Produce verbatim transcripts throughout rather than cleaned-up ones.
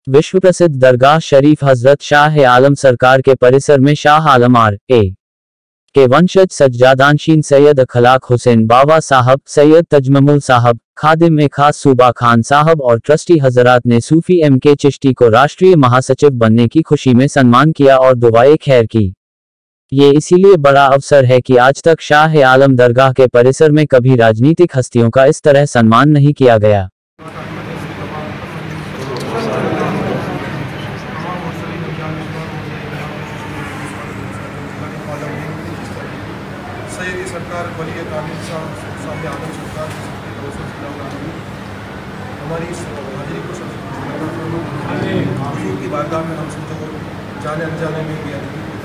विश्व प्रसिद्ध दरगाह शरीफ हजरत शाह आलम सरकार के परिसर में शाह आलम आर ए के वंशज सज्जादानशीन सैयद अखलाक हुसैन बावा साहब, सैयद तजममुल साहब, खादिम ए खास सूबा खान साहब और ट्रस्टी हजरात ने सूफी एम के चिश्ती को राष्ट्रीय महासचिव बनने की खुशी में सम्मान किया और दुआए खैर की। ये इसीलिए बड़ा अवसर है कि आज तक शाह आलम दरगाह के परिसर में कभी राजनीतिक हस्तियों का इस तरह सम्मान नहीं किया गया। सैयदी सरकार वली कामिल साहब आलम सरकार हमारी इस हाजिरी को हुजूर की बारगाह में हम सब जाने अनजाने में भी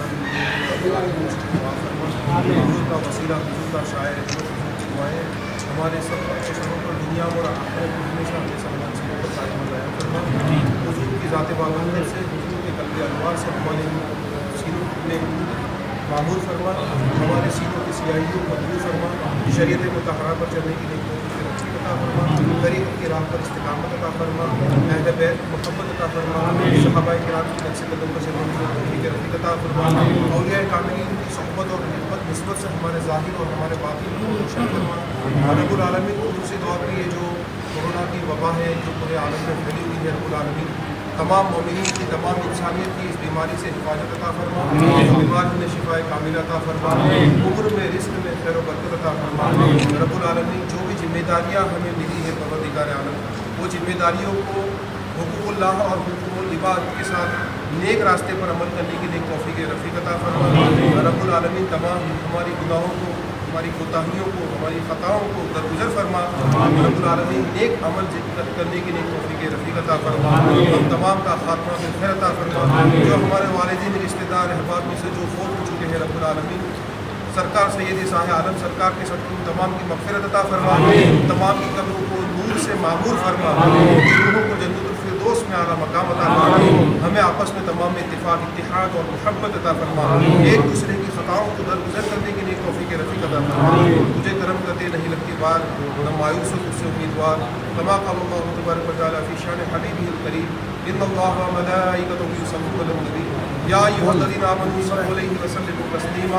हुजूर का वसीला, हुजूर का शायर, दुआएं हमारे सब अच्छे समों पर दुनिया और आखिरत में हमेशा हमें सम्मान से पर कायम हो जाया फरमा। हुजूर की ज़ात बागंदर से, हुजूर के कल्बे अनवार से हमारे सीनों में मामूल फरमा, हमारे सीनों की सियाहियों को दूर फरमा, शरीयत मुतहरा पर चलने की नेकी अता फरमा, तरीक़त की राह पर इस्तिक़ामत अता फरमा, अहले बैत मोहब्बत अता फरमा, सहाबाए किराम की नक्श कदम पर चलने की तौफ़ीक़ रफ़ीक़ अता फरमा, औलिया कामिलीन की सोहबत और निस्बत से हमारे ज़ाहिर और हमारे बातिन को रोशन फरमा। रब्बुल आलमीन को दूसरी दुआ की ये जो कोरोना की वबा है जो पूरे आलम में फैली हुई है, रब्बुल आलमीन तमाम मोमिनीन की, तमाम इंसानियत की इस बीमारी से हिफाजत अता फरमा, बीमार में शिफाए कामिल अता फरमा, उम्र में रिस्क में खैर व बरकत अता फरमा। रब्बुल आलमीन जो भी जिम्मेदारियाँ हमें मिली है परवरदिगार आलम, वो जिम्मेदारियों को हुकूकुल्लाह और हुकूकुल इबाद के साथ नेक रास्ते पर अमल करने के लिए तौफ़ीक़ रफ़ीक़ अता फरमा। रब्बुल आलमीन तमाम हमारी गुनाहों को, हमारी कोताहियों को, हमारी ख़ताओं को दरगुजर फरमा। रब्बुल आलमीन नेक अमल करने के लिए तौफ़ीक़ रफ़ीक़ अता फरमा। हम तमाम का खात्मा से खैर अता फरमा। जो हमारे वालिदैन, रिश्तेदार, अहबाब में से जो फौत हो चुके हैं, रब्बुल आलमीन सरकार सैयद शाह आलम सरकार के साथ तमाम की मग़फ़िरत अता फरमा, तमाम की कब्रों को नूर से मामूर फरमा, रूहों को जन्नतुल फिरदौस में आला मकाम अता फरमा। हमें आपस में तमाम इत्तिफ़ाक़, इत्तिहाद और मोहब्बत अता फरमा। एक दूसरे की ख़ताओं को दरगुजर करने के लिए तौफ़ीक़ रफ़ीक़ अता फरमा। तुझे करम करते नहीं लगती बार, न मायूस हो तुझसे उम्मीदवार। कमा क़ाल अल्लाहु तबारक व तआला फ़ी शान हबीबिहिल करीम, इन्नल्लाह व मलाइकतहु युसल्लूना अलन नबी या अय्युहल्लज़ीना आमनू सल्लु अलैहि व सल्लिमू तस्लीमा।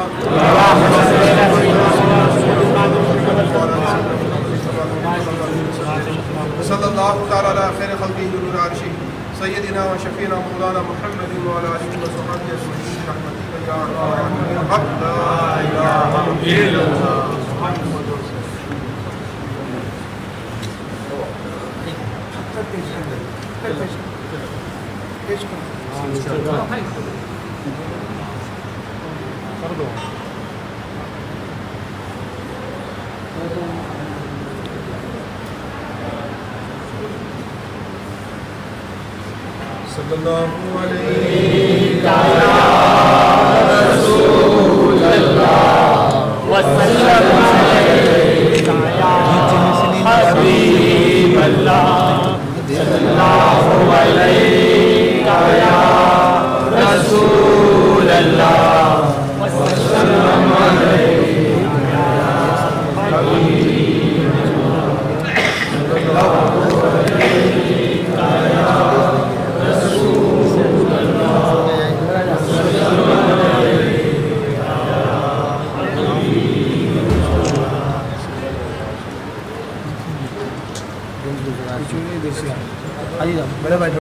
सल्लल्लाहु तआला अला खैरि खल्क़िही व नूरि अर्शिही सय्यदिना व शफ़ीना मौलाना मुहम्मदिन व अला आलिहि व सहाबिही अजमईन रहमतिका या अरहमर राहिमीन। ला इलाहा इल्लल्लाह। सल्लल्लाहु अलैहि रसूल अल्लाह व सल्लल्लाहु हबीब अल्लाह सल्लल्लाहु अलैहि रसूल अल्लाह व सल्लल्लाहु अलैहि बड़े भाई।